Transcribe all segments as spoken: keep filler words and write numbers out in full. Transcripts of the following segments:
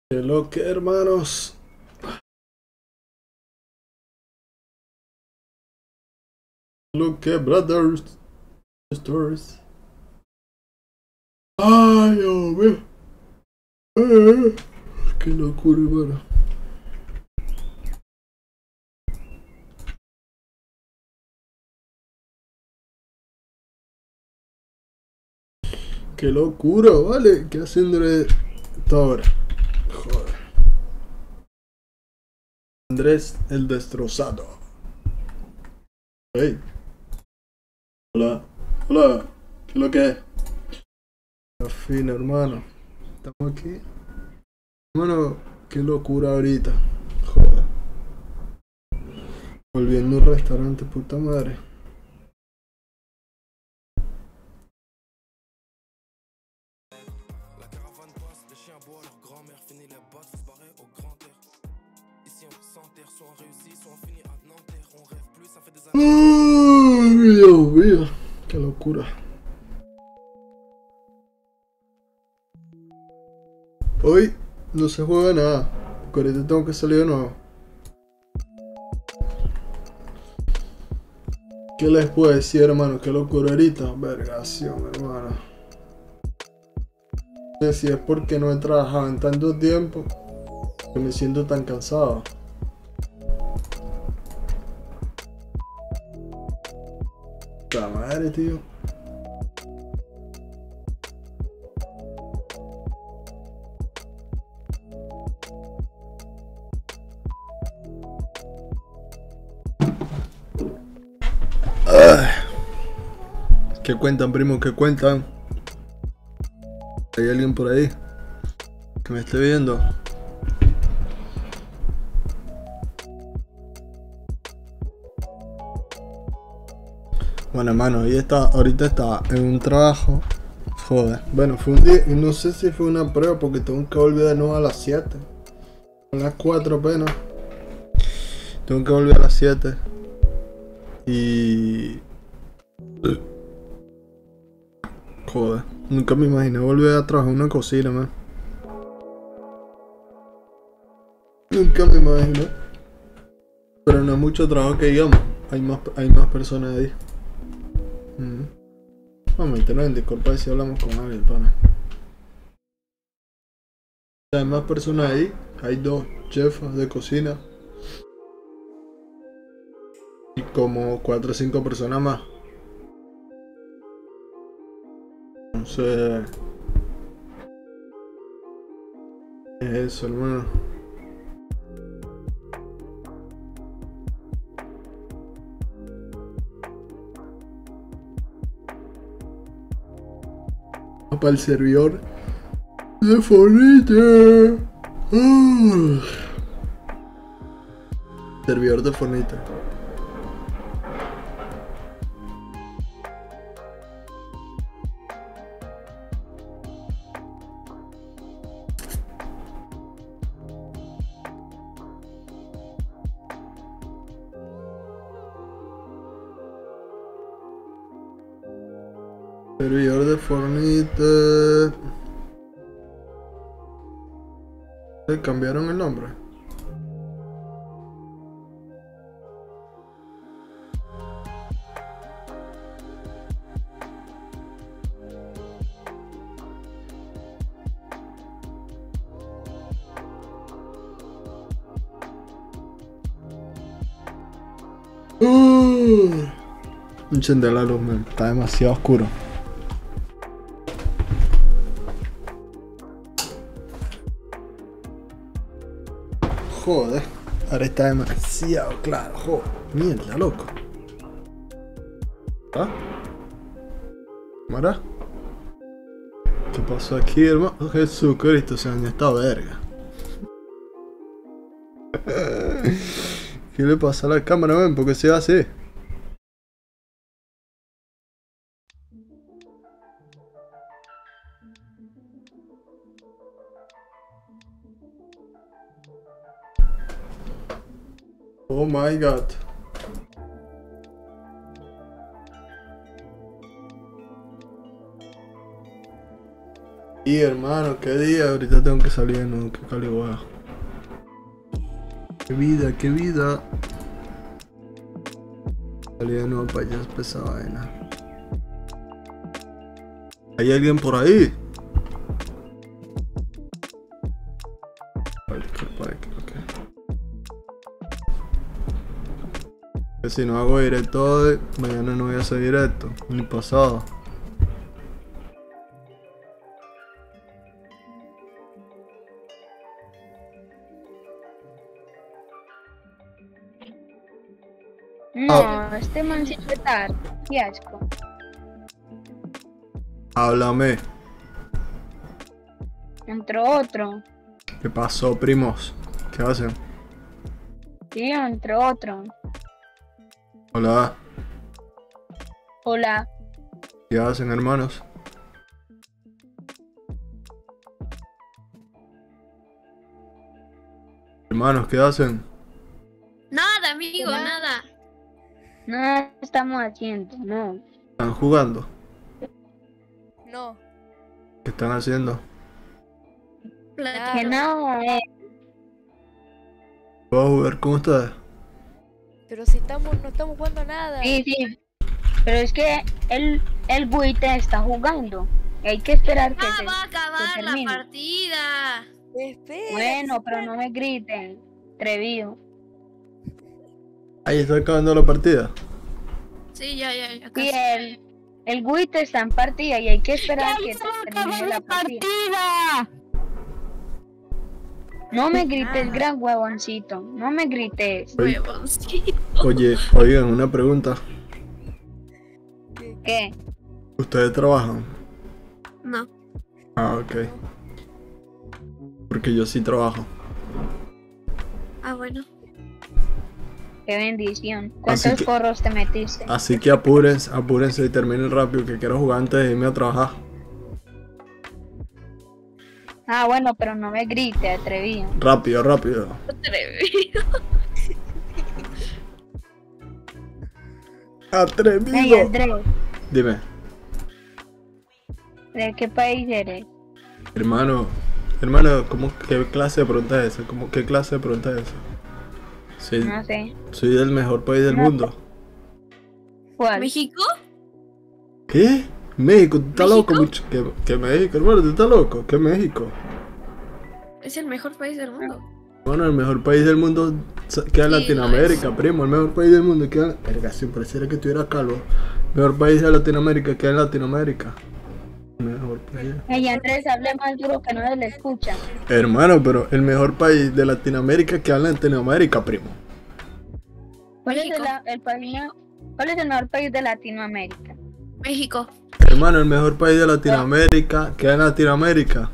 ¿Qué lo que, hermanos? Lo que, brothers, sisters. Ay, Dios mío. Eh, qué locura, hermano. Qué locura, vale. ¿Qué hace Andrés ahora? Joder. Andrés el destrozado. Hey. Hola. Hola. ¿Qué es lo que es? La fina, hermano. Estamos aquí. Hermano, qué locura ahorita. Joder. Volviendo a un restaurante, puta madre. Ay, Dios mío. Qué locura. Hoy no se juega nada. Porque ahorita tengo que salir de nuevo. ¿Qué les puedo decir, hermano? Qué locura ahorita. Vergación, hermano. No sé si es porque no he trabajado en tanto tiempo que me siento tan cansado. La madre, tío. Ay. ¿Qué cuentan, primo? ¿Qué cuentan? ¿Hay alguien por ahí que me esté viendo? Bueno, hermano, hoy está, ahorita está en un trabajo. Joder. Bueno, fue un día, y no sé si fue una prueba porque tengo que volver de nuevo a las siete. A las cuatro apenas. Tengo que volver a las siete. Y... Joder, nunca me imaginé volver a trabajar en una cocina, man. Nunca me imaginé. Pero no es mucho trabajo que digamos. Hay más, hay más personas ahí. Mm. Vamos a meternos en Discord si hablamos con alguien, pana. Hay más personas ahí. Hay dos chefs de cocina. Y como cuatro o cinco personas más. Entonces... Es eso, hermano. Para el servidor de Fornite. Uh. Servidor de Fornite. Servidor de Fornite. ¿Le cambiaron el nombre? Uh. Encender la luz, man. Está demasiado oscuro. Joder, ahora está demasiado claro. Joder, mierda, loco. ¿Ah? ¿Mara? ¿Qué pasó aquí, hermano? Jesucristo, se dañó esta verga. ¿Qué le pasa a la cámara, man? ¿Por qué se hace? Oh my god. Y hermano, qué día, ahorita tengo que salir, no, qué caliguá. Qué vida, qué vida. Salí de nuevo para allá, es esa vaina. ¿Hay alguien por ahí? Ay, qué padre, creo que... Que si no hago directo hoy, mañana no voy a hacer directo, ni pasado. No, este man siempre tarde. Qué asco. Háblame. Entró otro. ¿Qué pasó, primos? ¿Qué hacen? Sí, entró otro. Hola. Hola. ¿Qué hacen, hermanos? Hermanos, ¿qué hacen? Nada, amigo, Hola. nada. No estamos haciendo, no. ¿Están jugando? No. ¿Qué están haciendo? Que Platicando. no, eh. ¿Puedo jugar con ustedes? Pero si estamos, no estamos jugando nada. Sí, sí. Pero es que el, el buite está jugando. Y hay que esperar que Ah, se... va a acabar que la termine. partida. Espera. Bueno, pero no me griten. Atrevido. Ahí está acabando la partida. Sí, ya, ya, ya. Sí, Casi. el, el buite está en partida y hay que esperar que termine la partida. No me grites, gran huevoncito. No me grites. Huevoncito. Oye, oigan, una pregunta. ¿Qué? ¿Ustedes trabajan? No. Ah, ok. Porque yo sí trabajo. Ah, bueno. Qué bendición. Así ¿Cuántos que- forros te metiste? Así que apúrense, apúrense y terminen rápido, que quiero jugar antes de irme a trabajar. Ah, bueno, pero no me grite, atrevido. Rápido, rápido. Atrevido. Hey, Atrevido. Andrés, Dime, ¿de qué país eres? hermano, hermano, ¿cómo, qué clase de pregunta es esa? ¿Cómo, ¿Qué clase de pregunta es esa? Sí, No sé. soy del mejor país del No. mundo. ¿Cuál? ¿México? ¿Qué? México, ¿tú estás ¿México? loco? mucho? ¿Qué, qué México, hermano? ¿Tú estás loco? ¿Qué México? Es el mejor país del mundo. Bueno, el mejor país del mundo sa- queda en Sí, Latinoamérica, lo es. primo. El mejor país del mundo queda en... Verga, si pareciera que estuviera calvo. El mejor país de Latinoamérica queda en Latinoamérica. El mejor país. Hey, Andrés, hable más duro que no se le escucha. Hermano, pero el mejor país de Latinoamérica queda en Latinoamérica, primo. ¿Cuál es el, México. el país, cuál es el mejor país de Latinoamérica? México. Hermano, el mejor país de Latinoamérica queda en Latinoamérica.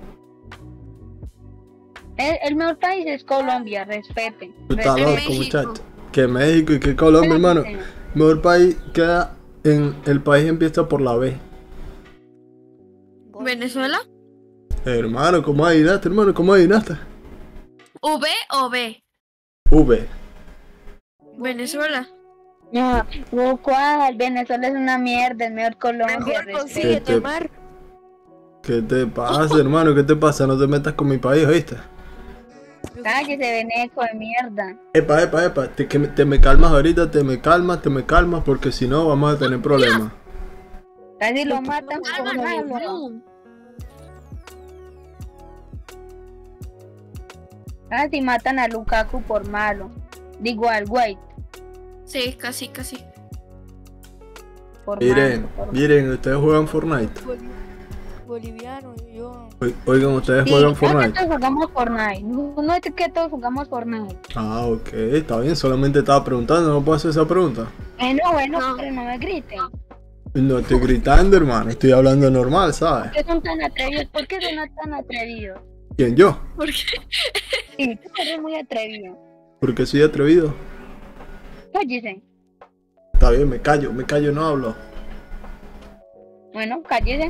El, el mejor país es Colombia, respeten. Tú estás En loco, México. muchacho. Que México y que Colombia, hermano. El mejor país queda en... El país empieza por la B. ¿Venezuela? Hermano, ¿cómo adivinaste, hermano? ¿Cómo adivinaste? ¿V o B? V. Venezuela. No, no, ¿cuál? Venezuela es una mierda, es mejor Colombia, Mejor respeten. consigue Este- tomar. ¿Qué te pasa, hermano? ¿Qué te pasa? No te metas con mi país, ¿oíste? Cállese, veneco de mierda. Epa, epa, epa. Te, que me, te me calmas ahorita, te me calmas, te me calmas, porque si no vamos a tener problemas. Casi lo matan por Álvaro, malo. no. Casi matan a Lukaku por malo. Digo al White Sí, casi, casi. por Miren, malo. por- miren, ustedes juegan Fortnite. Boli- Boliviano, yo. Oi- Oigan, ustedes Sí, juegan no es que Fortnite. todos jugamos Fortnite. No, no es que todos jugamos Fortnite. Ah, ok, está bien, solamente estaba preguntando, no puedo hacer esa pregunta. Bueno, bueno, No. pero no me griten. No estoy gritando, hermano, estoy hablando normal, ¿sabes? ¿Por qué son tan atrevidos? ¿Por qué son tan atrevidos? ¿Quién, yo? ¿Por qué? Sí, tú eres muy atrevido. Porque soy atrevido. Cállese. Está bien, me callo, me callo, no hablo. Bueno, cállese.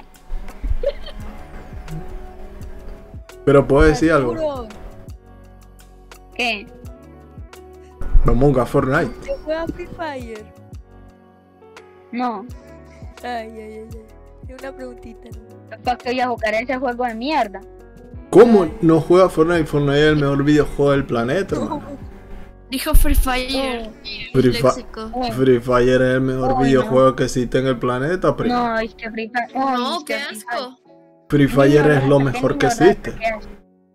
Pero puedo decir algo. Arturo, ¿Qué? Vamos a jugar Fortnite. ¿te juega Free Fire? No. Ay, ay, ay, ay. Es una preguntita. ¿No? ¿Para qué voy a jugar ese juego de mierda? ¿Cómo no juega Fortnite? Fortnite es el mejor videojuego del planeta, hermano. Dijo Free Fire. Free, Fa- Léxico. Free Fire es el mejor Uy, videojuego que existe en el planeta, primo. No, es que Free Fire. oh, No, es que qué Free Fire- asco. Free Fire Niño es lo rata, mejor qué que niño rata, existe. qué asco.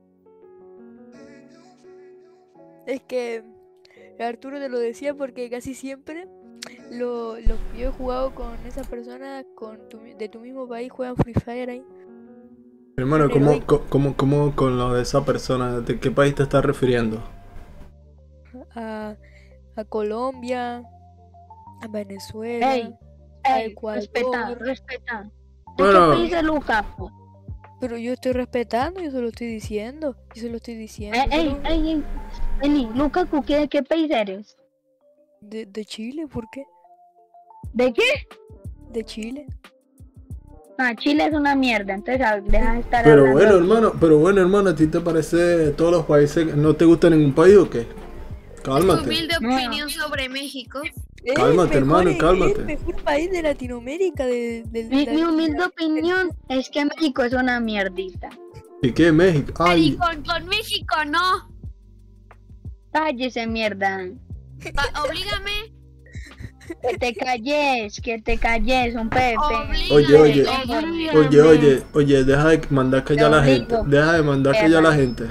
Es que Arturo te lo decía porque casi siempre lo, lo que yo he jugado con esa persona con tu mi- de tu mismo país juegan Free Fire ahí. Hermano, Pero ¿cómo, hay- co- cómo, cómo con lo de esa persona? ¿De qué país te estás refiriendo? A, a Colombia, a Venezuela, Ey, a ey, Ecuador. respeta, respeta. ¿De Bueno. qué país es Lucas? Pero yo estoy respetando, yo se lo estoy diciendo. Yo se lo estoy diciendo. Ey, ey, pero- ey, ey. Vení, Lucas, ¿qué- ¿de qué país eres? De, de Chile, ¿por qué? ¿De qué? De Chile. Ah, Chile es una mierda, entonces ah, deja de estar Pero hablando bueno, aquí. hermano, pero bueno, hermano, ¿a ti te parece todos los países? ¿No te gusta ningún país o qué? Tu Cálmate. humilde No. opinión sobre México. Es Cálmate, el mejor- hermano, cálmate. Es el mejor país de Latinoamérica. De, del- Mi, la- mi humilde opinión es que México es una mierdita. ¿Y qué? México. Y Ay, con, con México no. Cállese, mierda. Va, oblígame. Que te calles, que te calles, un Pepe. Oblígame. Oye, oye. oblígame. oye, oye, oye, deja de mandar callar a la Lo gente. digo. Deja de mandar callar a la Perra. gente.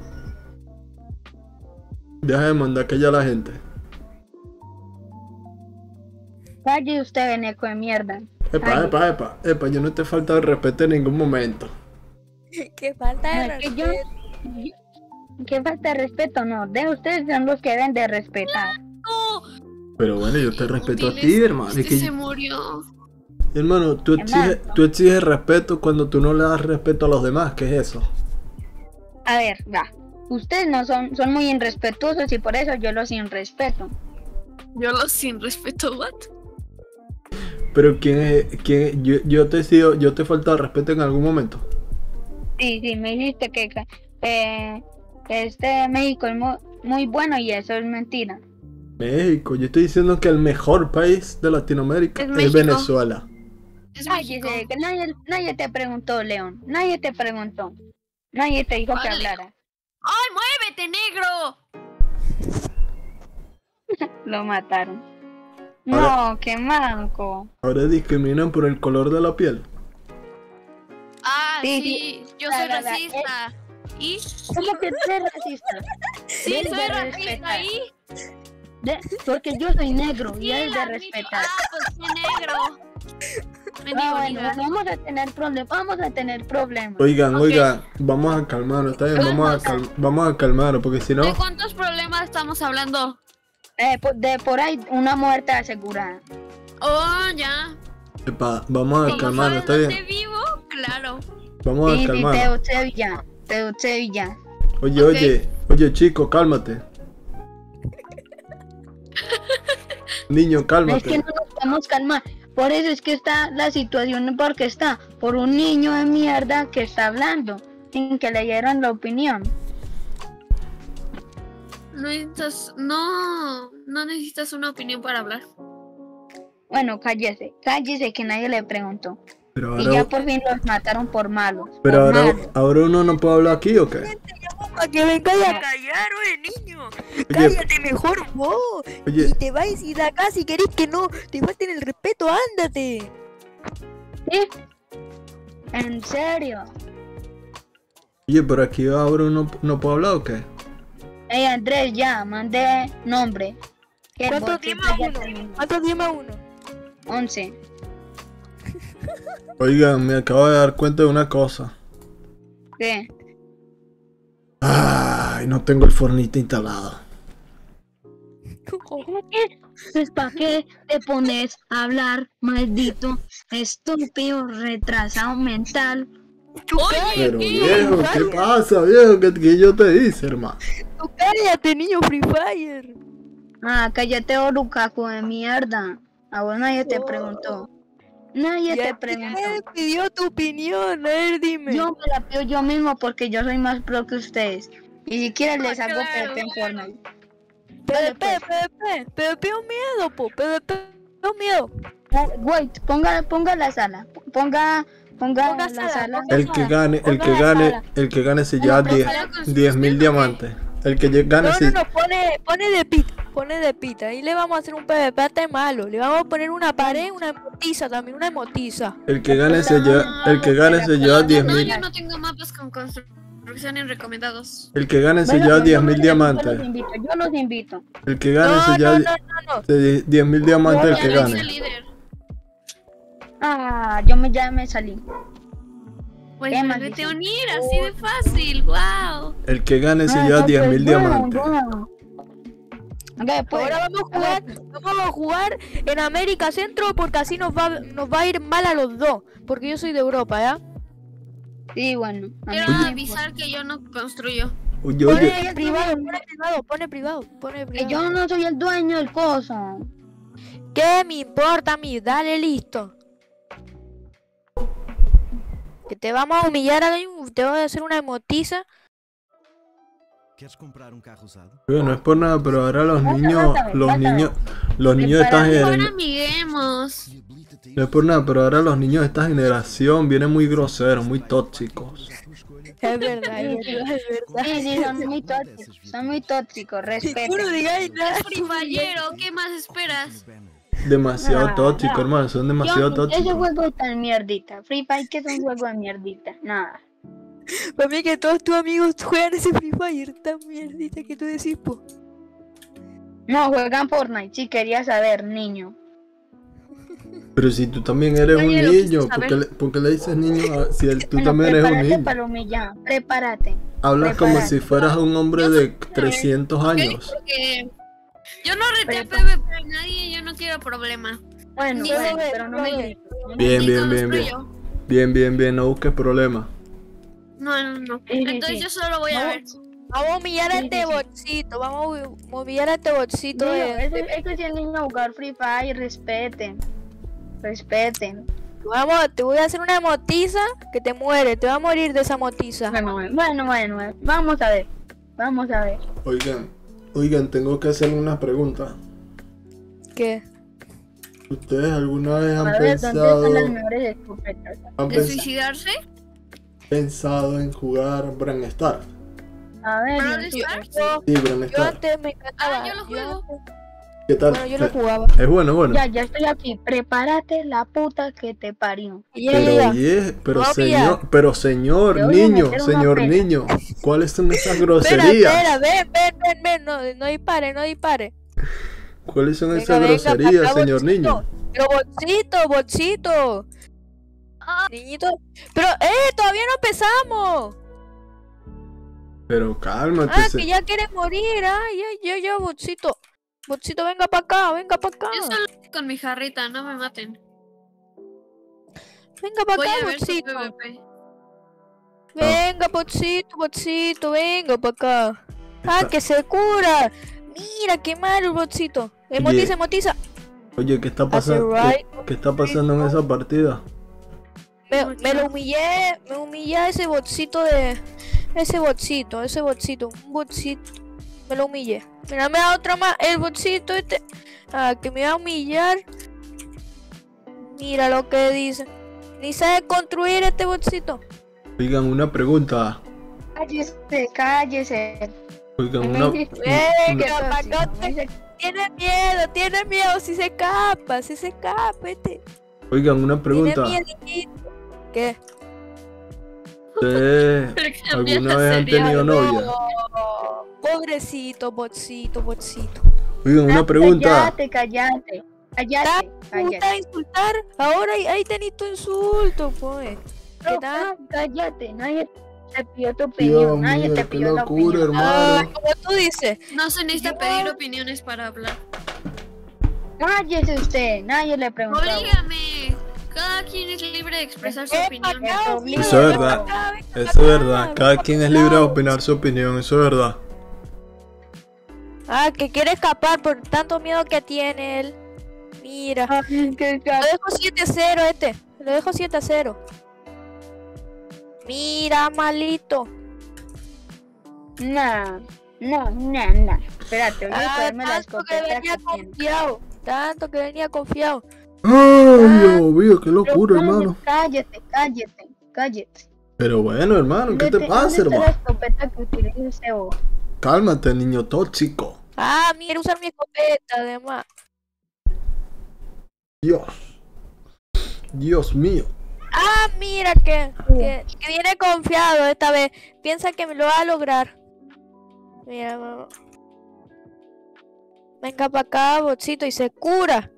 Deja de mandar callar a la gente. Calle usted, veneco de mierda. Epa, Ay. epa, epa, epa, yo no te he faltado el respeto en ningún momento. Qué falta de No, es que yo- respeto. ¿Qué falta de respeto? No, de ustedes son los que deben de respetar. No. Pero bueno, yo te respeto a ti, Diles, hermano. Este Es que- se murió. hermano, tú exiges, Hermano. tú exiges respeto cuando tú no le das respeto a los demás. ¿Qué es eso? A ver, va. Ustedes no son, son muy irrespetuosos y por eso yo los irrespeto. Yo lo sin respeto, what? Pero quién es, quién, yo, yo te he sido, yo te he faltado el respeto en algún momento. Sí, sí, me dijiste que, que, eh, que este México es muy, muy bueno y eso es mentira. México, yo estoy diciendo que el mejor país de Latinoamérica Es es, México. Venezuela. Es Cállese, México. que nadie, nadie te preguntó, León. Nadie te preguntó. Nadie te dijo que Vale. hablara. ¡Ay, muévete, negro! Lo mataron. Ahora- No, qué manco. Ahora discriminan por el color de la piel. Ah, Sí, sí, yo La soy verdad, racista. ¿Y? ¿Cómo que tú eres racista? Sí, Debes soy de racista. respetar. ¿Y? De- porque yo soy negro y Sí, debes de la admito. respetar. Ah, pues soy negro. Me Ah, digo, bueno, niga. vamos a tener problemas, vamos a tener problemas. Oigan, Ok. oigan, vamos a calmarnos, está bien, vamos a, cal- vamos a calmarnos, porque si no, ¿De cuántos problemas estamos hablando? Eh, po- de por ahí una muerte asegurada. Oh, ya. epa, vamos a Como calmarnos, está sabes bien, dónde vivo, claro. vamos Sí, a sí, calmarnos. te Sevilla, te Sevilla. Oye, Ok. oye, oye, chico, cálmate. Niño, Es que cálmate. no nos podemos calmar. Por eso es que está la situación porque está por un niño de mierda que está hablando sin que le dieran la opinión. No necesitas, no, no necesitas una opinión para hablar. Bueno, cállese, cállese que nadie le preguntó. Pero Y ahora, ya por fin los mataron por malos. pero por ahora, malos. ahora uno no puede hablar aquí, ¿o qué? Para que vengas a callar, oye, niño. Oye, Cállate mejor vos. oye, Y te vais y de acá si querés que no te falten el respeto, ándate. ¿Sí? ¿En serio? oye, pero aquí ahora uno no puede hablar, ¿o qué? Ey, Andrés, ya, mandé nombre. ¿Qué ¿Cuántos vos, días que más ya uno? terminó? ¿Cuántos días más uno? once. Oigan, me acabo de dar cuenta de una cosa. ¿Qué? Ay, no tengo el Fornite instalado. Pues ¿para qué te pones a hablar, maldito, estúpido, retrasado mental? Oye, Pero ¿qué? viejo, ¿qué pasa, viejo? ¿Qué, qué yo te hice, hermano? Tú cállate, niño Free Fire. Ah, cállate, oh, Lukaku de mierda. A vos nadie te Oh. preguntó. Nadie te ¿Quién preguntó. pidió tu opinión? A ver, dime. Yo me la pido yo mismo porque yo soy más pro que ustedes. Y si quieren les hago claro. P P en Fortnite. P P, P P, P P un miedo, po. P P un miedo. Ah, Wait, ponga, ponga la sala. Ponga, Ponga Ponga la sala, sala. ponga El que sala, gane, el ponga que la gane, sala. el que gane se Ah, lleva no, pero diez sala con su diez mil sistema, diamantes. El que lle- gane No, se... no, no, pone, pone de pita, pone de pita. Ahí le vamos a hacer un PvP malo. Le vamos a poner una pared, una emotiza también, una emotiza. El que gane se lleva, Ah, el que gane se lleva No, diez no, mil. yo no tengo mapas con construcciones recomendados. El que gane se Bueno, lleva yo diez los mil invito, diamantes. Yo los invito, yo los invito. El que gane No, se no, lleva no, no, no. se- diez mil diamantes el Ya que Ya lo hice gane. líder. Ah, yo me, ya me salí. Pues Qué me maldición. vete a unir, así de fácil, wow. El que gane se Ah, lleva no, diez pues, mil bueno, diamantes. bueno. Ok, pues, Ahora vamos a jugar, vamos a jugar en América Centro porque así nos va, nos va a ir mal a los dos. Porque yo soy de Europa, ¿ya? sí, bueno. a mí Quiero me avisar que yo no construyo. Oye, oye, Pone privado, pone privado, pone privado, pone Que privado. yo no soy el dueño del coso. ¿Qué me importa a mí? Dale, listo. Que te vamos a humillar a te voy a hacer una emotiza. ¿Quieres comprar un carro usado? oye, no es por nada, pero ahora los Vas a- niños, vas a ver, los vas a ver. niños, los niños de esta Prepara- Ahora generación, amiguemos. no es por nada, pero ahora los niños de esta generación vienen muy groseros, muy tóxicos. Es verdad, es verdad, es verdad. Sí, sí, son muy tóxicos. Son muy tóxicos, Tú no respeten. digáis nada. Es Free Fallero, ¿qué más esperas? Demasiado No, tóxicos, no. hermano, son demasiado Yo, ese tóxicos. juego es tan mierdita. Free Fire que es un juego de mierdita. Nada. Para mí que todos tus amigos juegan ese Free Fire tan mierdita que tú decís, po. No, juegan Fortnite. Si querías saber, niño. Pero si tú también eres un Oye, lo quise niño, ¿por qué, saber. le, por qué le dices niño a- si el- tú Bueno, también eres un prepárate niño? para humillar. Prepárate. Hablas como prepárate. si fueras un hombre de trescientos ¿Ok? años. Porque yo no reté Pero- PvP a nadie, yo no quiero problema. Bueno, Ni bueno, ve, pero no no me ve. grites. Bien, Ni bien, bien, bien. construyo. Bien, bien, bien, no busques problemas. No, no, no. Sí, sí, Entonces sí. yo solo voy a ver. Vamos a humillar a Sí, este sí, sí. botcito, vamos a humillar a este botcito Niño, de... es, es que si el niño a jugar Free Fire, respeten. Respeten. Vamos, te voy a hacer una emotiza que te muere, te va a morir de esa motiza. Bueno, bueno, bueno, bueno, bueno. Vamos a ver. Vamos a ver. Oigan, oigan, tengo que hacerle una pregunta. ¿Qué? ¿Ustedes alguna vez A han ver, ¿dónde pensado, están las mejores escopetas? han ¿De pens- suicidarse? pensado en jugar Brawl Stars? A ver, ¿Brawl no, Stars? Yo, Sí, Brawl yo Stars. antes me encantaba. Ah, yo lo juego. antes- ¿Qué tal? Bueno, yo lo Eh, jugaba. Es bueno, bueno. Ya, ya estoy aquí. Prepárate la puta que te parió. Ya, Pero ya, ya. oye, pero Papi, señor, pero señor, Te voy a niño, meter una señor pela. niño, ¿cuáles son esas Espera, groserías? espera, ven, ven, ven, ven, no, no dispare, no dispare. ¿Cuáles son Venga, esas venga, groserías, pa' acá, señor bolsito. niño? Pero bolsito, bolsito. Ah. Niñito. Pero, eh, todavía no empezamos. Pero cálmate, Ah, se- que ya quieres morir. Ay, ay, yo, yo, bolsito. Bolsito, venga para acá, venga para acá. Yo solo con mi jarrita, no me maten. Venga para Voy acá, a ver su bolsito. PvP. Venga, bolsito, bolsito, venga para acá. Ah, Está- que se cura. Mira, qué malo el bolsito. Emotiza, Oye, emotiza. Oye, ¿qué está Hace pasando? ¿Qué, right, qué está pasando en esa partida? Me, me lo humillé, me humillé a ese bolsito de... Ese bolsito, ese bolsito, un bolsito. Me lo humillé. Mira, me da otra más. El bolsito este... Ah, que me va a humillar. Mira lo que dice. Ni sabe construir este bolsito. Oigan, una pregunta. Cállese, cállese. Oigan, Me una, dice- un- Eh, una- que apagote. Tiene miedo, tiene miedo. Si se escapa, si se escapa este. oigan, una pregunta. Tiene miedo. ¿Qué? ¿Ustedes Cambia alguna la vez han serie. tenido novia? Oh, pobrecito, bolsito, bolsito. Oigan, una pregunta. Cállate, cállate. Cállate, ¿Te cállate. gusta insultar? Ahora ahí, ahí tenés tu insulto, pues. ¿Qué No, tal? no, cállate. Nadie te pidió tu Dios opinión. Nadie mío, te qué pidió la locura, opinión. Ah, hermano. como tú dices. No se necesita Yo- pedir opiniones para hablar. Cállese usted. Nadie le preguntó. Oblígame. Cada quien es libre de expresar su Ven opinión. pa' acá, Eso ven es pa' verdad. acá, ven pa' Eso es acá, verdad. ven Cada pa' quien es acá. libre de opinar su opinión. Eso es verdad. Ah, que quiere escapar por tanto miedo que tiene él. Mira. Ay, qué Lo ca- dejo siete a cero este. Lo dejo siete a cero. Mira, malito. Nah, no, nah, nah. Espérate, voy a Ah, cogerme la tanto que escopeta venía que tiene. confiado. Tanto que venía confiado. Ay, Dios mío, qué Pero locura, cállate, hermano. cállate, cállate, cállate. Pero bueno, hermano, ¿qué te ¿Dónde- pasa, ¿Dónde está la hermano? escopeta que utiliza ese vos? Cálmate, niño tóxico. Ah, mira, usar mi escopeta, además. Dios. Dios mío. Ah, mira que, que, que viene confiado esta vez. Piensa que me lo va a lograr. Mira, mamá. Venga para acá, botcito, y se cura.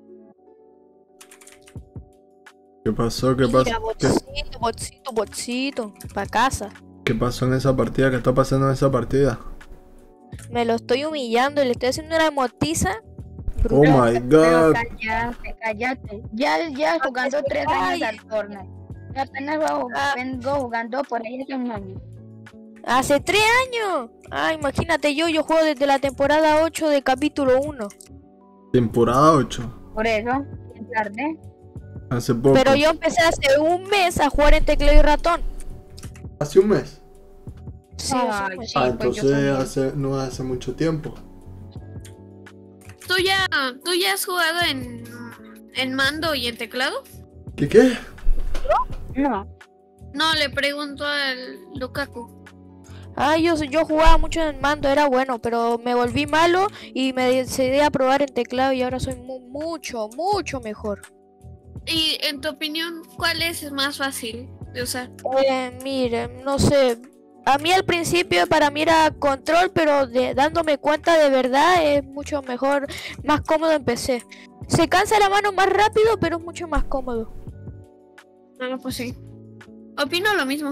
¿Qué pasó? ¿Qué Mira, pasó? ¿Qué, botcito, botcito, botcito. Para casa. qué pasó en esa partida? ¿Qué está pasando en esa partida? Me lo estoy humillando y le estoy haciendo una motiza. Oh my Pero god. cállate, cállate. Ya, ya jugando tres años al Fortnite. Yo apenas vengo, Ah. vengo jugando por ahí hace un año. Hace tres años. Ah, imagínate yo, yo juego desde la temporada ocho de capítulo uno. Temporada ocho. Por eso, bien tarde. Hace poco. Pero yo empecé hace un mes a jugar en teclado y ratón. Hace un mes. Sí, Ay, hace un mes. sí, Ah, pues yo entonces también. hace, no hace mucho tiempo. ¿Tú ya, tú ya has jugado en, en mando y en teclado? ¿Qué qué? No. No, le pregunto al Lukaku. Ah, yo, yo jugaba mucho en mando, era bueno, pero me volví malo y me decidí a probar en teclado y ahora soy mu- mucho, mucho mejor. Y en tu opinión, ¿cuál es más fácil de usar? Eh, mire, no sé, a mí al principio para mí era control, pero de, dándome cuenta de verdad es mucho mejor, más cómodo en P C. Se cansa la mano más rápido, pero es mucho más cómodo. Ah, pues sí. Opino lo mismo.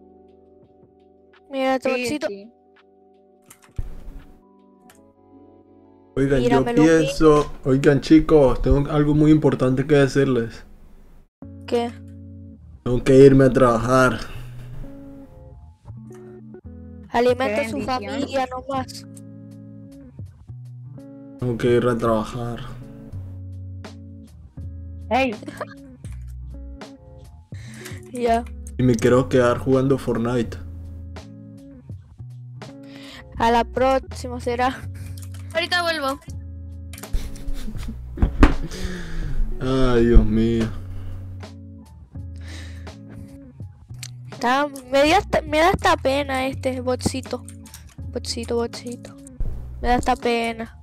Mira, Sí, Trotcito. sí. Oigan, Mira, yo me lo pienso... Oigan, chicos, tengo algo muy importante que decirles. ¿Qué? Tengo que irme a trabajar. Alimenta a Qué su bendición. familia nomás. Tengo que ir a trabajar. Hey, Ya. Y me quiero quedar jugando Fortnite. A la próxima será. Ahorita vuelvo. Ay, Dios mío. Está- me, da hasta, me da hasta pena este botcito. Botcito, botcito. Me da hasta pena.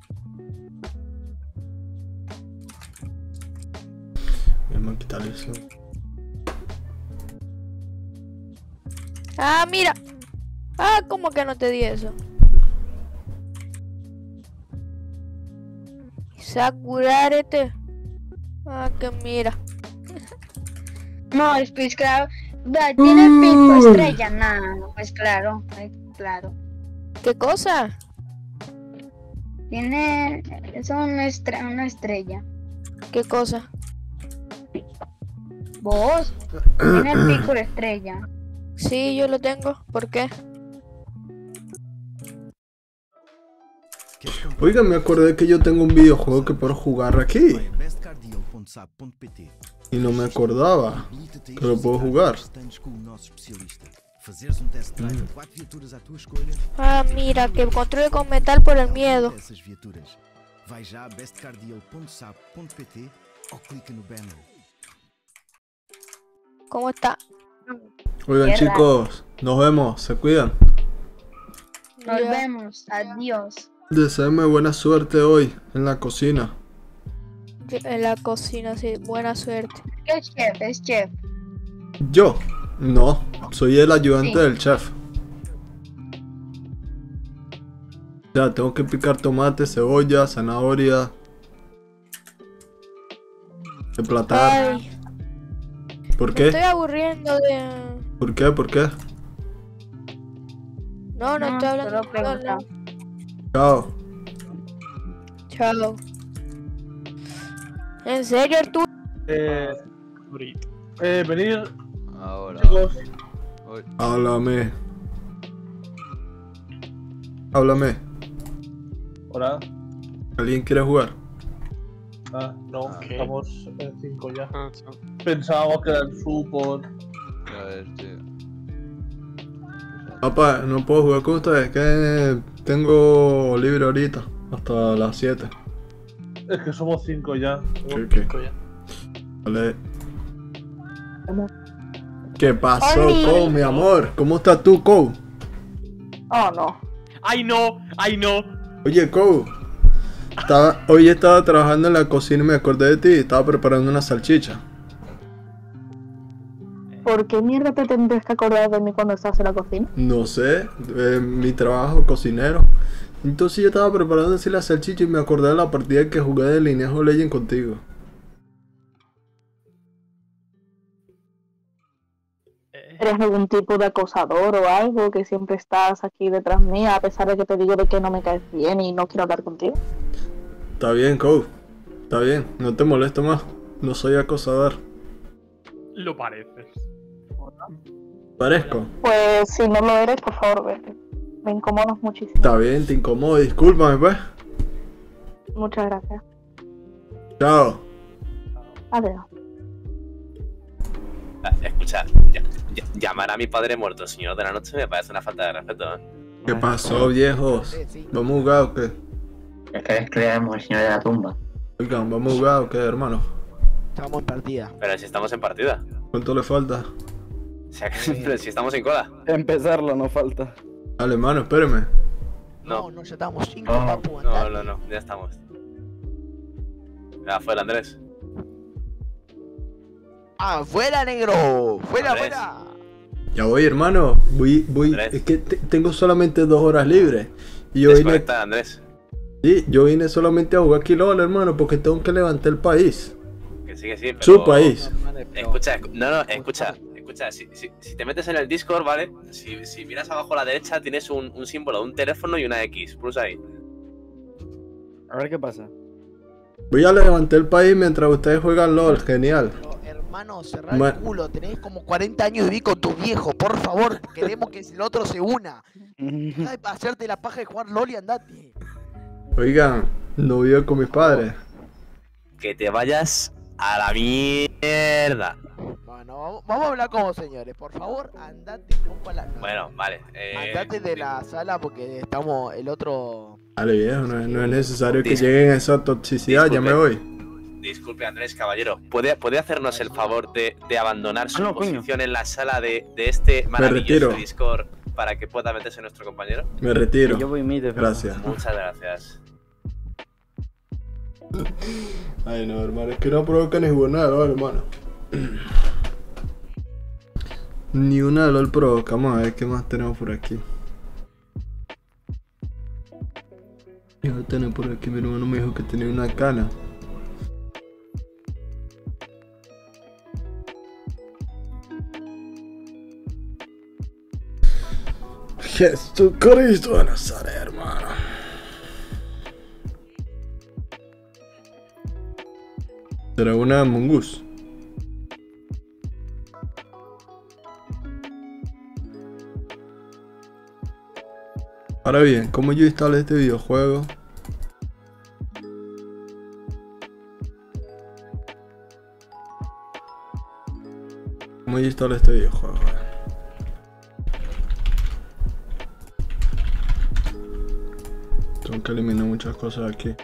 Vamos a quitar eso. Ah, mira. Ah, ¿cómo que no te di eso? Se va a curar este. Ah, que mira. no, es pues claro. Vea, tiene pico estrella, nada, no, pues claro, ay, claro. ¿Qué cosa? Tiene, es una, estre- una estrella. ¿Qué cosa? Vos, tiene el pico de estrella. Sí, yo lo tengo. ¿Por qué? Queres comprar Oigan, me acordé que yo tengo un videojuego que puedo jugar aquí. Vai a best car deal ponto sap ponto pt. Y no me acordaba. Habilita-te a Que lo puedo exercitar jugar. os stands com o nosso especialista. Fazeres um test drive a quatro viaturas à tua escolha. Ah, mira, que construye con metal por el miedo. Essas viaturas. Vai já a best car deal ponto sap ponto pt ou clica no banner. ¿Cómo está? Oigan, Qué chicos, nos vemos. Se cuidan. Nos Ya. vemos, adiós. Deseenme buena suerte hoy en la cocina. En la cocina, sí. Buena suerte. Es chef, es chef. Yo, no, soy el ayudante Sí. del chef. Ya, tengo que picar tomate, cebolla, zanahoria. Emplatar. Ay, ¿Por me estoy qué? aburriendo de... ¿Por qué? ¿Por qué? No, no, No, estoy hablando. solo pregunta. Chao. Chao. ¿En serio, Arturo? Eh, eh, venir, Ahora. chicos. Hoy. Háblame. Háblame. Hola. ¿Alguien quiere jugar? Ah, no, Ah, ok. estamos en cinco ya. Pensábamos que era el support. Ya ves, tío. Papá, no puedo jugar con ustedes, que tengo libre ahorita, hasta las siete. Es que somos cinco ya. Somos ¿Qué, qué? cinco ya. Vale. ¿Qué pasó, Oli. Kou, mi amor? ¿Cómo estás tú, Kou? Oh, no. ¡Ay, no! ¡Ay, no! Oye, Kou. Estaba, hoy estaba trabajando en la cocina y me acordé de ti y estaba preparando una salchicha. ¿Por qué mierda te tendrías que acordar de mí cuando estás en la cocina? No sé, eh, mi trabajo, cocinero. Entonces yo estaba preparando así la salchicha y me acordé de la partida que jugué de Lineage of Legends contigo. ¿Eres algún tipo de acosador o algo que siempre estás aquí detrás mía a pesar de que te digo de que no me caes bien y no quiero hablar contigo? Está bien, Kou. Está bien, no te molesto más. No soy acosador. Lo pareces. ¿Parezco? Pues si no lo eres, por favor, vete. Me incomodas muchísimo. Está bien, te incomodo. Discúlpame, pues. Muchas gracias. Chao. Adiós. Ah, Escucha, ya- ya- llamar a mi padre muerto, señor de la noche, me parece una falta de respeto, ¿eh? ¿Qué pasó, viejos? ¿Vamos a jugar o qué? Es que creemos el señor de la tumba. Oigan, ¿vamos a jugar o qué, hermano? Estamos en partida. Pero si estamos en partida. ¿Cuánto le falta? O sea, que pero si estamos en cola. Empezarlo no falta. Dale, hermano, espéreme. No, No, no, ya estamos cinco, Oh. papu. no, andate. no, no, ya estamos. Ya fue el Andrés. ¡Ah, fuera, negro! ¡Fuera, Andrés. fuera! Ya voy, hermano. Voy, voy. Andrés. Es que te- tengo solamente dos horas libres. Y yo vine, Desconecta, Andrés. sí, yo vine solamente a jugar aquí LOL, hermano, porque tengo que levantar el país. Que sí, que sí, pero... Su país. Escucha, escu- no, no, escucha, escucha, si, si, si te metes en el Discord, ¿vale? Si, si miras abajo a la derecha tienes un, un símbolo de un teléfono y una X, pulsa ahí. A ver qué pasa. Voy a levantar el país mientras ustedes juegan LOL. Genial. Pero, hermano, cerrar Ma- el culo. Tenés como cuarenta años de vivir con tu viejo. Por favor, queremos que el otro se una. Deja de hacerte la paja de jugar LOL y andate. Oigan, no vivo con mis padres. Que te vayas a la mierda. Bueno, vamos, vamos a hablar como señores. Por favor, andate un poco a la... Bueno, vale. Eh, Andate de la sala porque estamos el otro... Vale, viejo, no, es- no es necesario que Dis- lleguen a esa toxicidad. Ya disculpe. me voy. Disculpe, Andrés Caballero. ¿Puede, ¿puede hacernos el favor de, de abandonar su Ah, no, coño. posición en la sala de, de este maravilloso retiro. Discord para que pueda meterse nuestro compañero? Me retiro. Yo voy mid, Gracias. Muchas gracias. Ay, no, hermano, es que no provoca ni jugar nada, LOL, hermano. Ni una de LOL provoca. Vamos a ver qué más tenemos por aquí. ¿Qué va a tener por aquí? Mi hermano me dijo que tenía una cana. Jesucristo de Nazaret, hermano. ¿Será una Among Us? Ahora bien, ¿cómo yo instalé este videojuego? ¿Cómo yo instalé este videojuego? Tengo que eliminar muchas cosas aquí.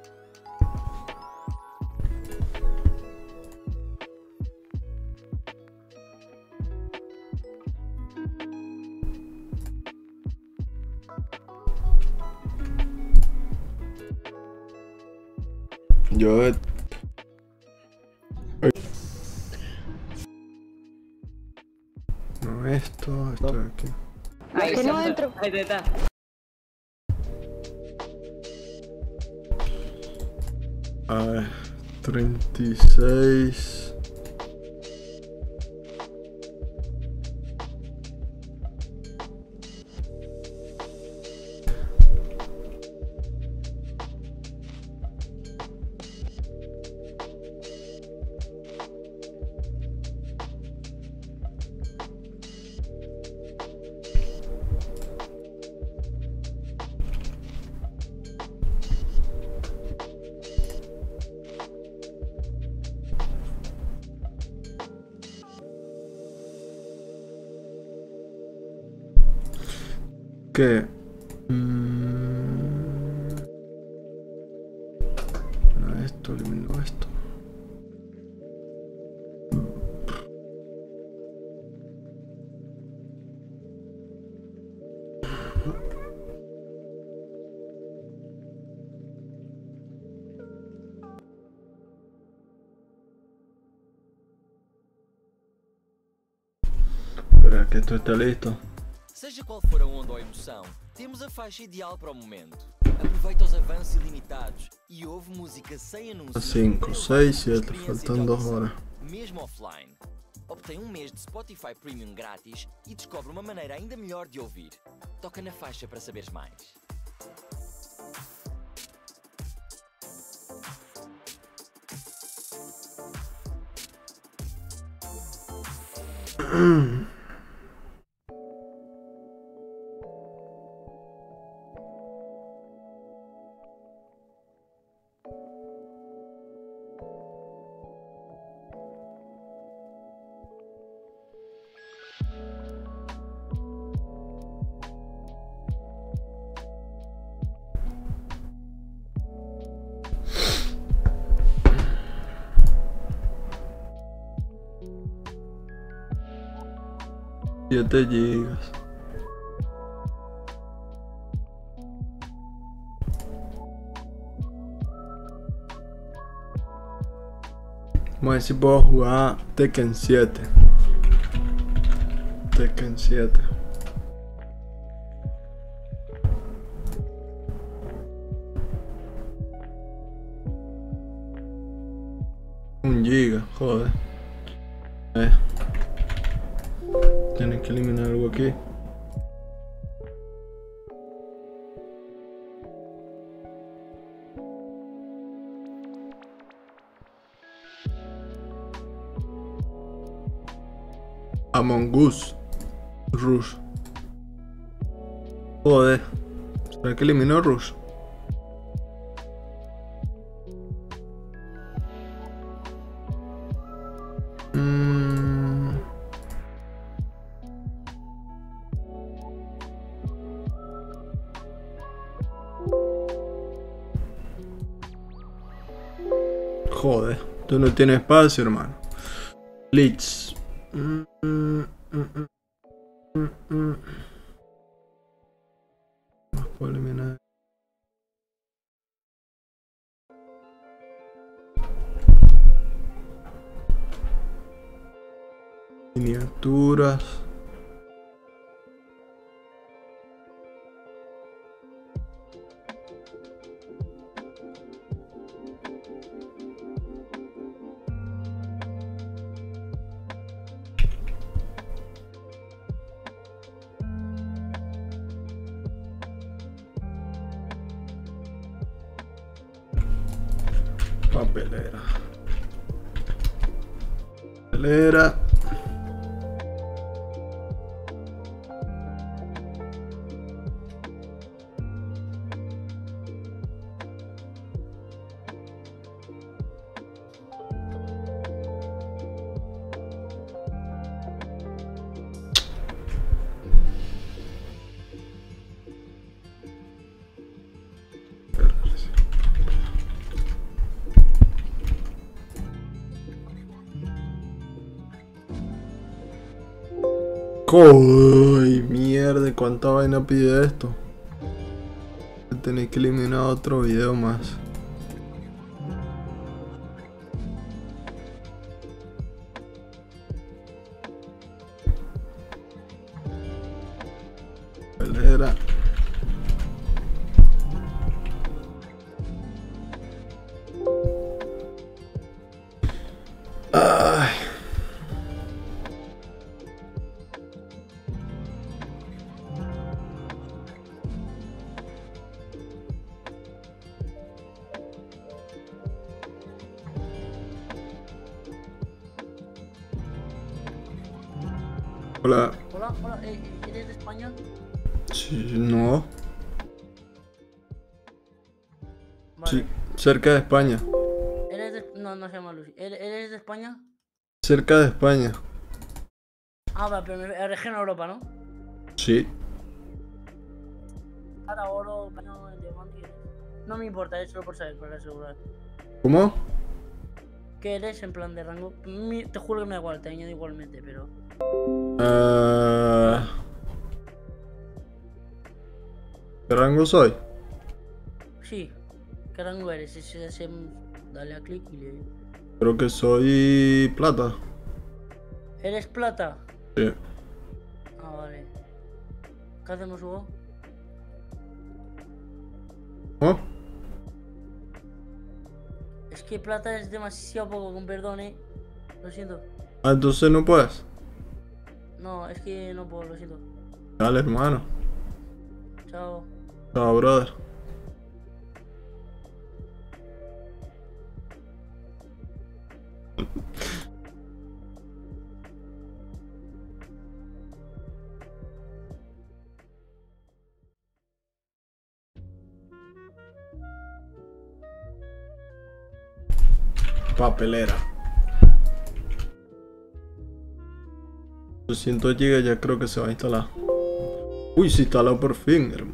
Yo... Ay. No, esto, esto de aquí. ¿A qué no entro? Ahí está. A ver, treinta y seis. Que mm, no, esto elimino esto. Espera que esto esté listo. Seja qual for a onda ou emoção, temos a faixa ideal para o momento. Aproveita os avanços ilimitados e ouve música sem anúncios. cinco, seis, siete, faltan dos horas. Mesmo offline. Obtém um mês de Spotify Premium grátis e descobre uma maneira ainda melhor de ouvir. Toca na faixa para saberes mais. siete gigas. Vamos a ver si puedo jugar Tekken siete. Tekken siete. Un giga, joder. Eh. Tienes que eliminar algo aquí. Among Us. Rush. Joder. ¿Será que eliminó Rush? Mm. Joder, tú no tienes espacio, hermano. Blitz. Mm, mm, mm, mm, mm. Más puedo eliminar. Miniaturas. Papelera. Papelera. Uy, mierda, ¿cuánta vaina pide esto? Tenéis que eliminar otro video más. Pelera. Ay. Hola. Hola, hola, eh, ¿eres de España? Sí, no. Vale. Sí, cerca de España. ¿Eres de... No, no se llama Lucy. ¿Eres, ¿Eres de España? Cerca de España. Ah, vale, pero me región Europa, ¿no? Sí. Ahora oro, no, diamante. No me importa, es solo por saber, para asegurar. ¿Cómo? ¿Qué eres en plan de rango? Mi- Te juro que me da igual, te añado igualmente, pero... Uh... ¿Qué rango soy? Sí. ¿Qué rango eres? Si es ese, dale a clic y le... Creo que soy plata. ¿Eres plata? Sí. Ah, vale. ¿Qué hacemos, Hugo? ¿Oh? Es que plata es demasiado poco, con perdón, eh. Lo siento. Ah, entonces no puedes. No, es que no puedo, lo siento. Dale, hermano. Chao. Chao, brother. Papelera. doscientos gigas ya creo que se va a instalar. Uy, se instaló por fin, hermano.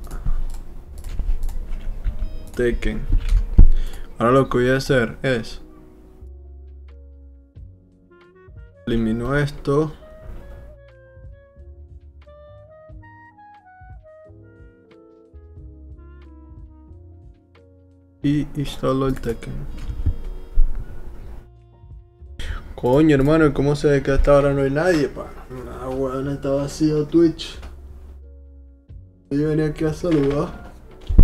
Tekken. Ahora lo que voy a hacer es elimino esto. Y instalo el Tekken. Coño, hermano, ¿cómo se ve que hasta ahora no hay nadie, pa? Ah, weón, está vacío Twitch. Yo venía aquí a saludar.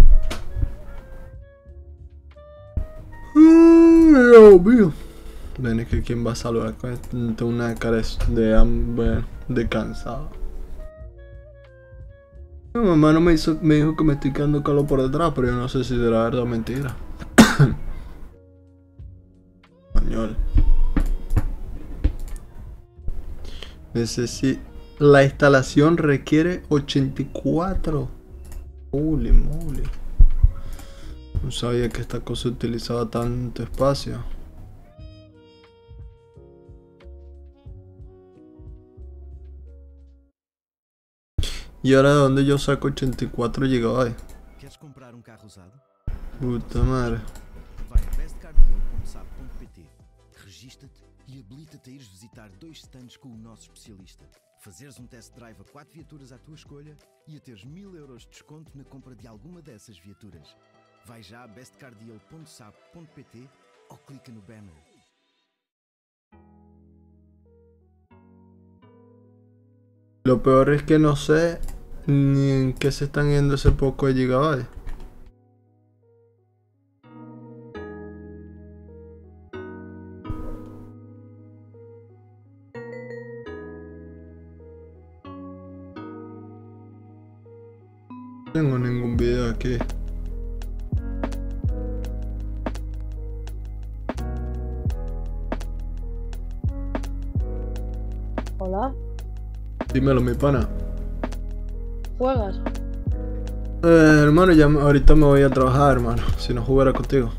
Ay, Dios mío. Ven, es que quién va a saludar con esto? Una cara de hambre, de cansado. Mi mamá no me, hizo, me dijo que me estoy quedando calor por detrás, pero yo no sé si será verdad o mentira. Español. Necesito. La instalación requiere ochenta y cuatro. Holy moly. No sabía que esta cosa utilizaba tanto espacio. ¿Y ahora de dónde yo saco ochenta y cuatro gigabytes? Queres comprar um carro usado? Puta madre. Vai a best car deal ponto sap ponto pt, registra-te e habilita-te a ires visitar dois stands com o nosso especialista. Fazeres um test drive a quatro viaturas à tua escolha e a teres mil euros de desconto na compra de alguma dessas viaturas. Vai já a best car deal ponto sap ponto pt ou clica no banner. Lo peor es que no sé ni en qué se están yendo ese poco de gigabytes. No tengo ningún video aquí. Hola. Dímelo, mi pana. ¿Juegas? Eh, hermano, ya me- ahorita me voy a trabajar, hermano. Si no jugara contigo.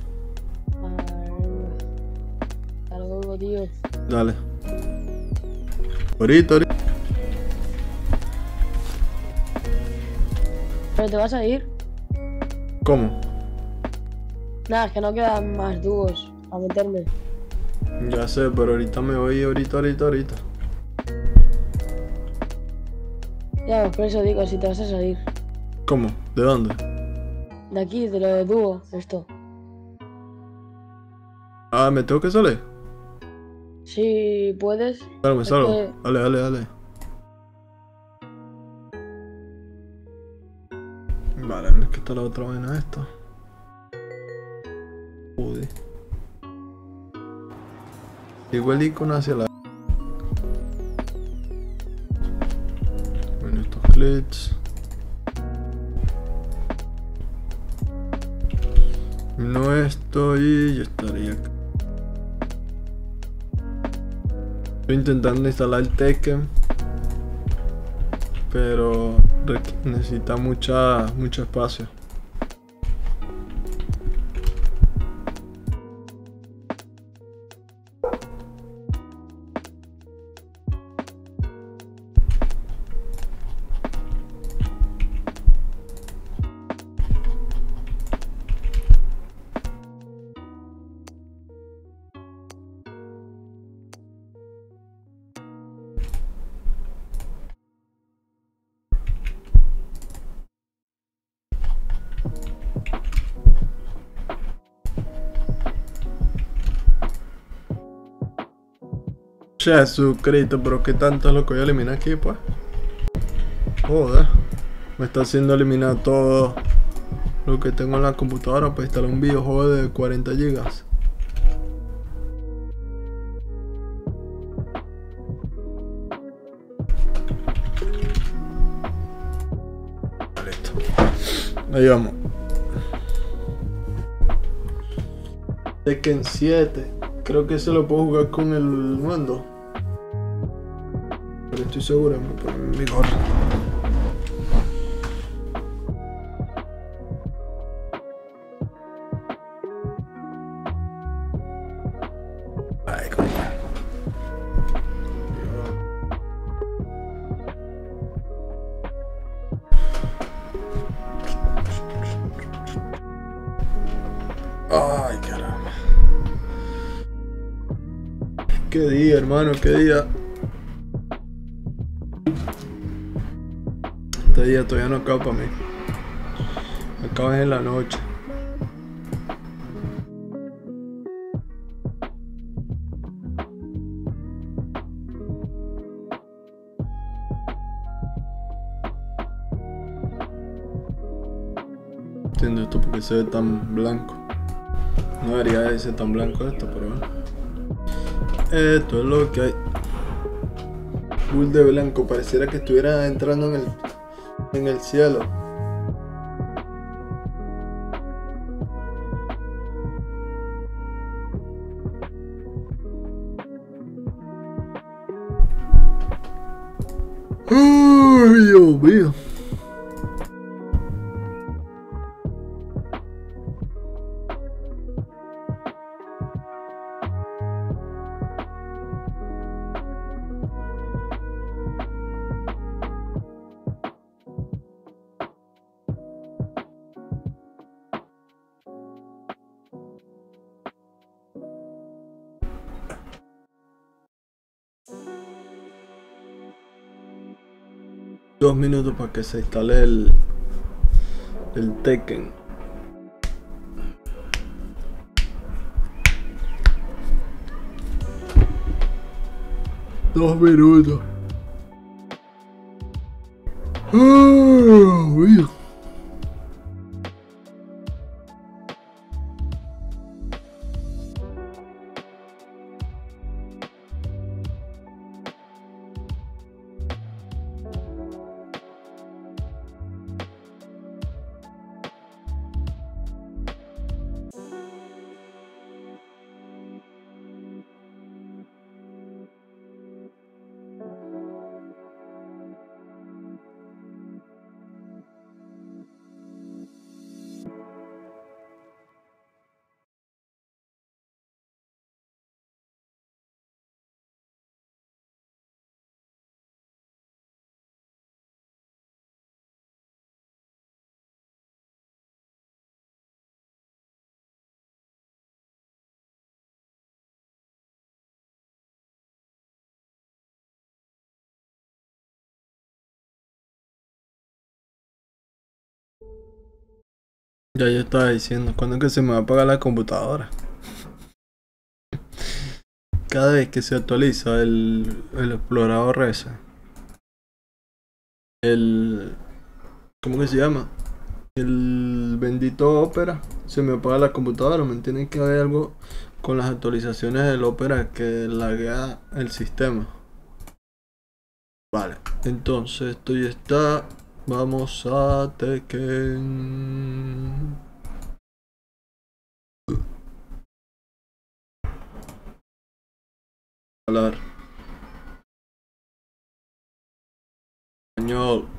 Hasta luego, tío. Dale. Ahorita, ahorita. ¿Pero te vas a ir? ¿Cómo? Nada, es que no quedan más dúos a meterme. Ya sé, pero ahorita me voy, ahorita, ahorita, ahorita. Ya, pues por eso digo, si te vas a salir. ¿Cómo? ¿De dónde? De aquí, de lo de dúo, esto. Ah, ¿me tengo que salir? Si puedes. Claro, me es salgo. que- Dale, dale, dale. Vale, es que está la otra vaina esta. Joder. Sigo el icono hacia la... Bueno, estos clips. No estoy... Yo estaría acá. Estoy intentando instalar el Tekken, pero requ- necesita mucha mucho espacio. Jesucristo, pero qué tanto es lo que voy a eliminar aquí, pues. Joder. Me está haciendo eliminar todo lo que tengo en la computadora para instalar un videojuego de cuarenta gigas. Listo. Ahí vamos. Tekken siete. Creo que se lo puedo jugar con el mando. Pero estoy seguro, me pongo mi gorra. Ay, coño. Ay, caramba. Qué día, hermano, qué día. Este día todavía no acaba para mí. Acaba en la noche. Entiendo esto porque se ve tan blanco. No debería de ser tan blanco esto, pero bueno. Esto es lo que hay. Full de blanco, pareciera que estuviera entrando en el, en el cielo. Ay, Dios mío. Dos minutos para que se instale el, el Tekken. Dos minutos. Oh, Dios. Ya yo estaba diciendo, ¿cuándo es que se me va a apagar la computadora? Cada vez que se actualiza el, el explorador ese, el... ¿cómo que se llama? El bendito Opera, se me apaga la computadora. Me tiene que haber algo con las actualizaciones del Opera que laguea el sistema. Vale, entonces esto ya está. Vamos a Tekken. Hablar. Español.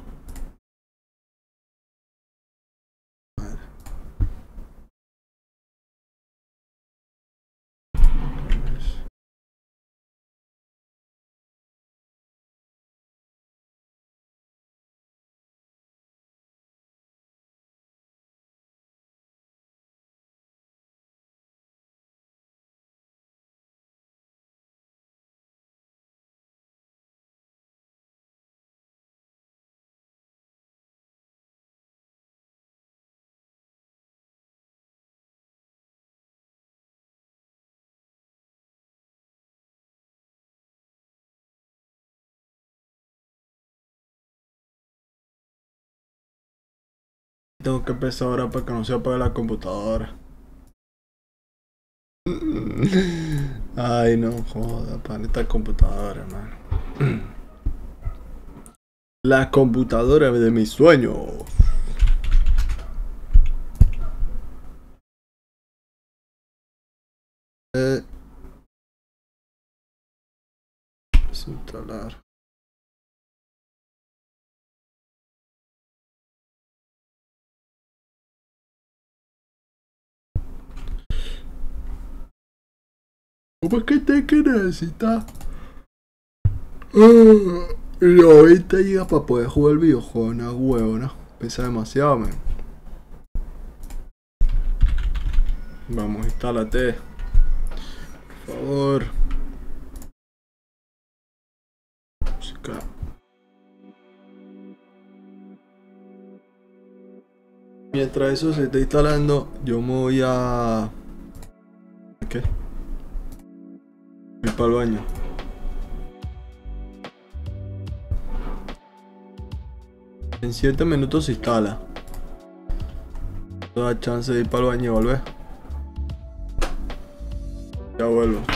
Tengo que empezar ahora para que no se apague la computadora. Ay, no joda, para esta computadora, hermano. La computadora de mis sueños. Eh, desinstalar. ¿Cómo es que te que necesitas? Ah, noventa gigas para poder jugar el videojuego, una huevona. Pesa demasiado, man. Vamos, instálate. Por favor. Música. Mientras eso se está instalando, yo me voy a... ¿Qué? Ir para el baño. En siete minutos se instala. No da chance de ir para el baño y volver. Ya vuelvo.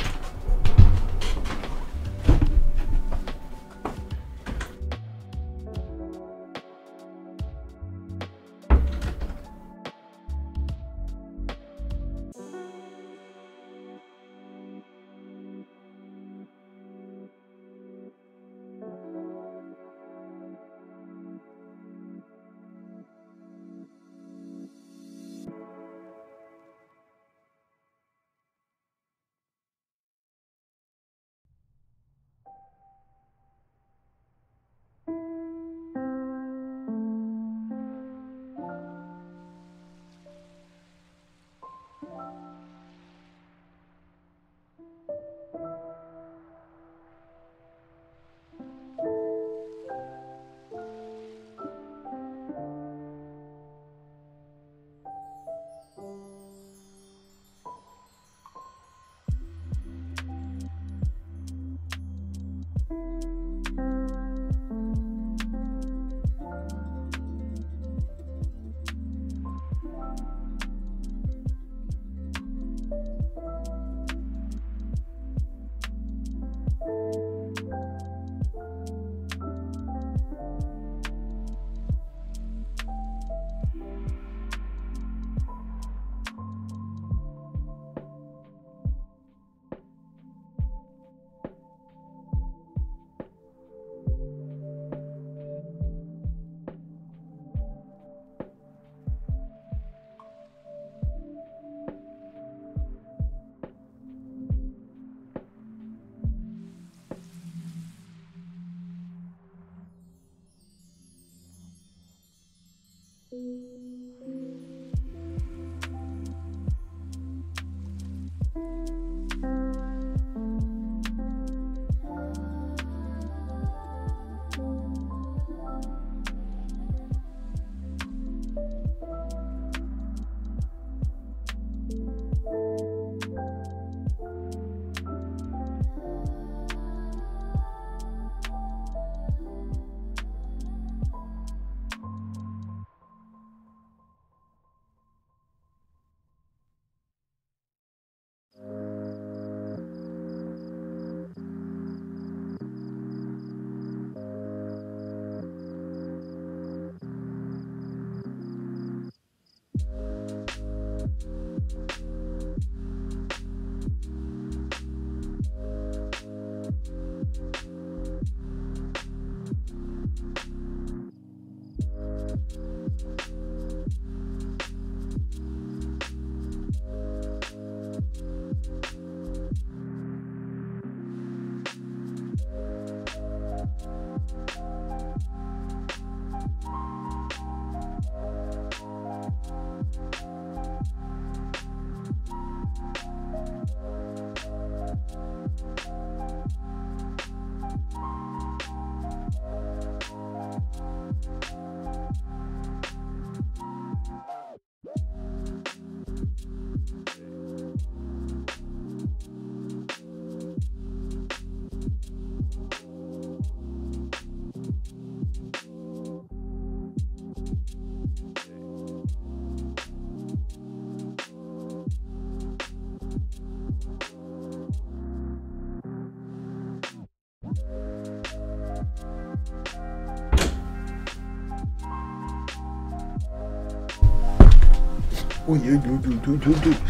Uy, uy, uy, uy, uy, uy, uy.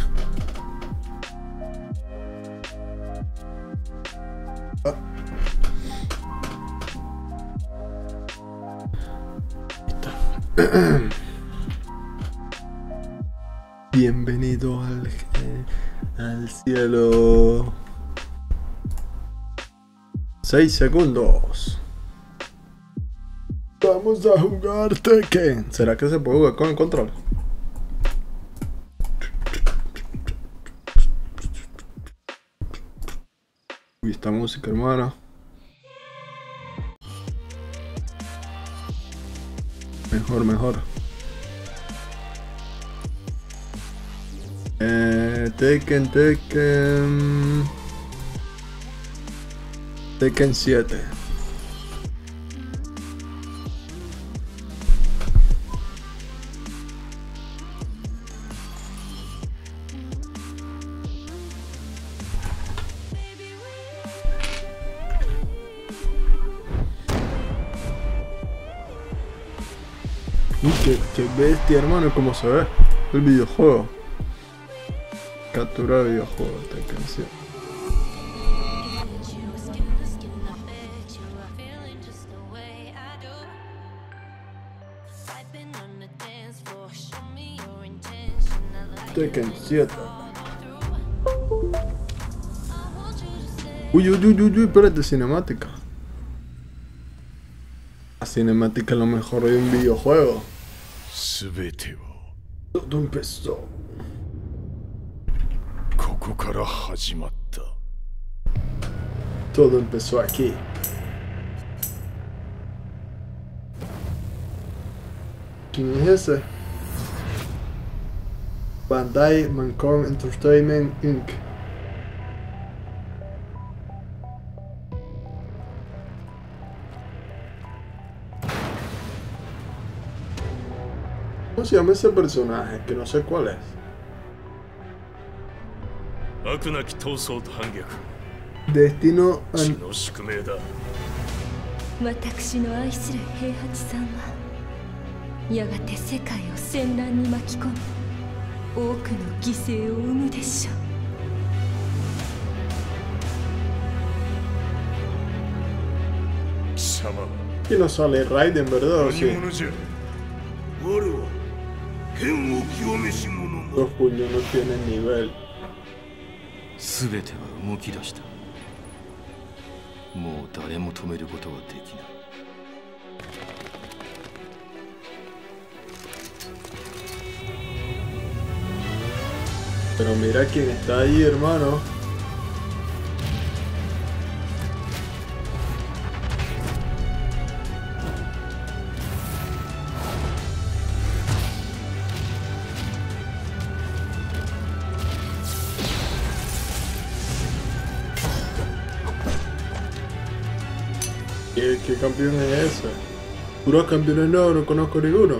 Ah. Bienvenido al, eh, al cielo. Seis segundos. Vamos a jugar Tekken. ¿Será que se puede jugar con el control? Uy, esta música, hermano. Mejor, mejor. Eh, Tekken, Tekken. Tekken siete. Uy, qué, qué bestia, hermano, cómo se ve el videojuego. Captura de videojuego, Tekken siete. Tekken siete. Uy, uy, uy, uy, uy, espérate, cinemática. La cinemática es lo mejor de un videojuego. Todo empezó. Todo empezó aquí. ¿Quién es ese? Bandai Namco Entertainment incorporated. ¿Cómo se llama ese personaje? Que no sé cuál es. Destino an... 私の愛する平八さんはやがて世界を戦乱に巻き込み多くの犠牲を生むでしょう。 Aquí no sale Raiden, ¿verdad? ¿O sí? Los puños no tienen nivel. すべては動き出した。もう誰も止めることはできない。 Pero mira quién está ahí, hermano. ¿Qué, qué campeón es ese? Puros campeones no, no conozco ninguno.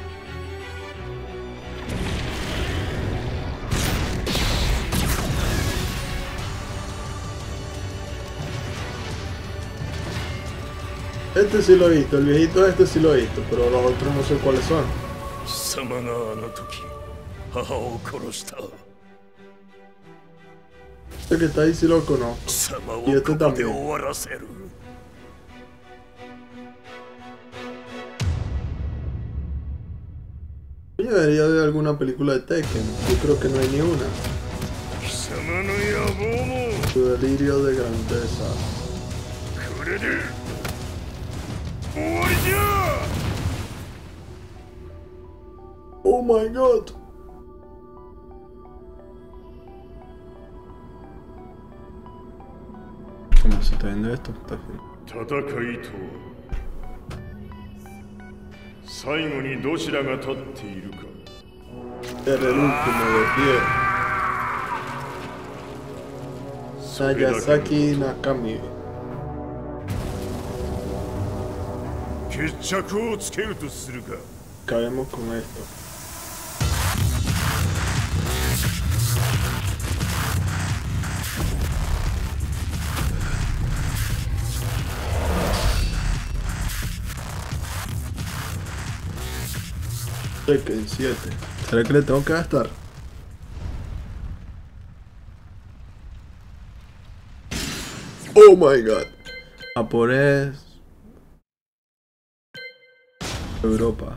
Este sí lo he visto, el viejito este sí lo he visto, pero los otros no sé cuáles son. Este que está ahí sí lo conozco. Y este también. Yo debería ver alguna película de Tekken. Yo creo que no hay ni una. Su delirio de grandeza. Oh my god. ¿Cómo se está viendo esto? Está bien. 最後にどちらが立っているか。 Era el último de pie. Sayasaki Nakami. 決着をつけるとするか。 Acabemos con esto. Tekken siete. ¿Será que le tengo que gastar? Oh my god. A por es Europa.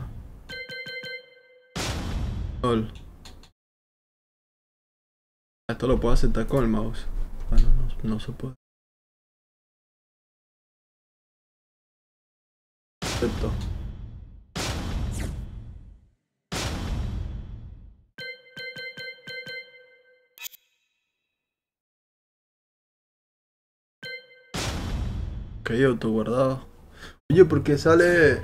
Sol. Esto lo puedo aceptar con el mouse. Bueno, no, no se puede. Acepto. Ok, auto guardado. Oye, ¿por qué sale?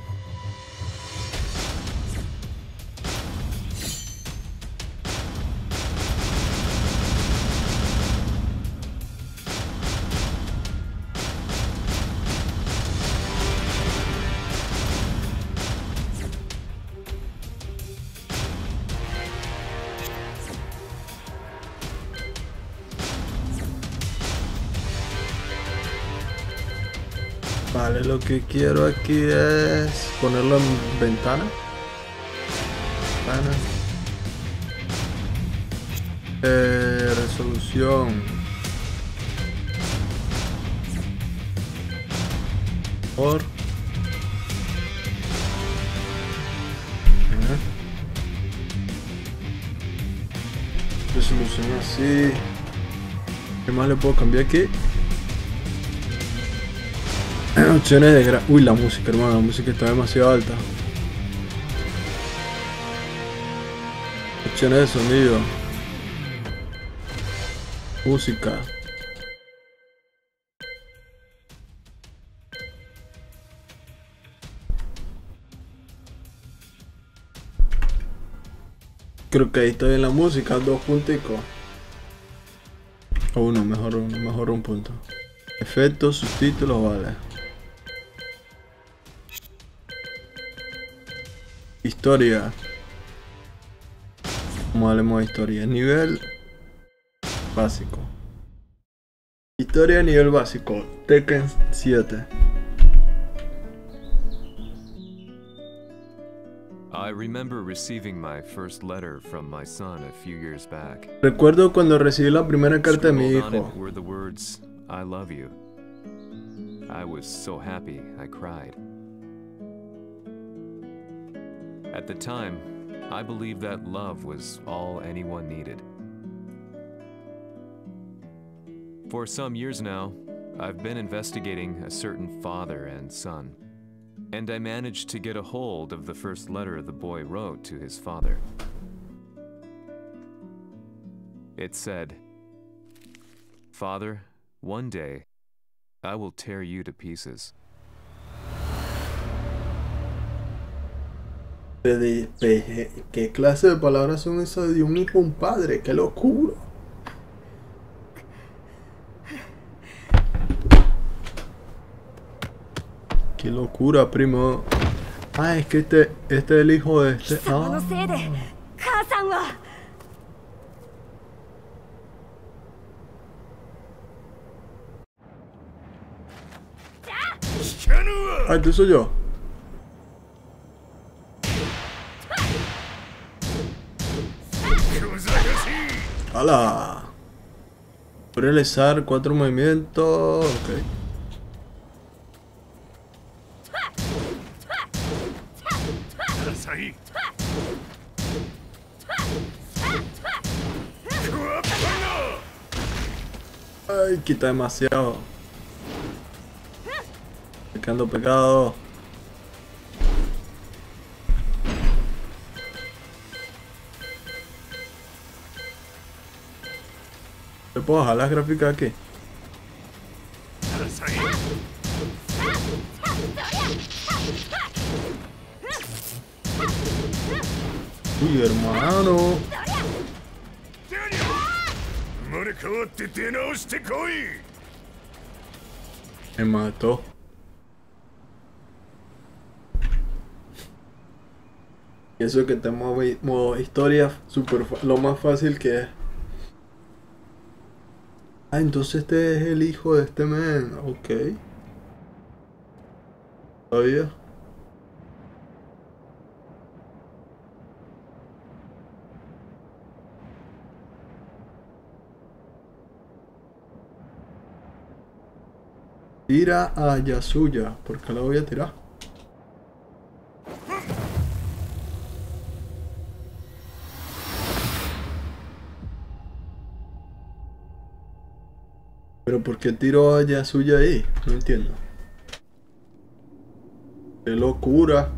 Vale, lo que quiero aquí es ponerlo en ventana. Ventana. Eh, resolución. Por. Ajá. Resolución así. ¿Qué más le puedo cambiar aquí? Opciones de gra... Uy, la música, hermano, la música está demasiado alta. Opciones de sonido. Música. Creo que ahí estoy en la música, dos punticos. O uno, mejor uno, mejor un punto. Efectos, subtítulos, vale. Historia. Vamos a darle modo historia. Nivel básico. Historia nivel básico. Tekken siete. I remember receiving my first letter from my son a few years back. Recuerdo cuando recibí la primera carta de mi Scribbled on hijo. it were the words, I love you. I was so happy, I cried. At the time, I believed that love was all anyone needed. For some years now, I've been investigating a certain father and son, and I managed to get a hold of the first letter the boy wrote to his father. It said, "Father, one day, I will tear you to pieces." De, de, ¿Qué clase de palabras son esas de un hijo a un padre? ¡Qué locura! ¡Qué locura, primo! Ah, es que este, este es el hijo de este... Ah. Ah, ¿este soy yo? ¡Hala! Voy a realizar cuatro movimientos. Ok. Ay, quita demasiado. Me quedando pegado. ¿Le puedo bajar las gráficas aquí? Uy, hermano. Me mató. Y eso que te modo, modo historia, super, lo más fácil que es. Ah, entonces este es el hijo de este men. Ok. Todavía. Tira a Yasuya. ¿Por qué la voy a tirar? Pero ¿por qué tiro a Yasuya ahí? No entiendo. ¡Qué locura!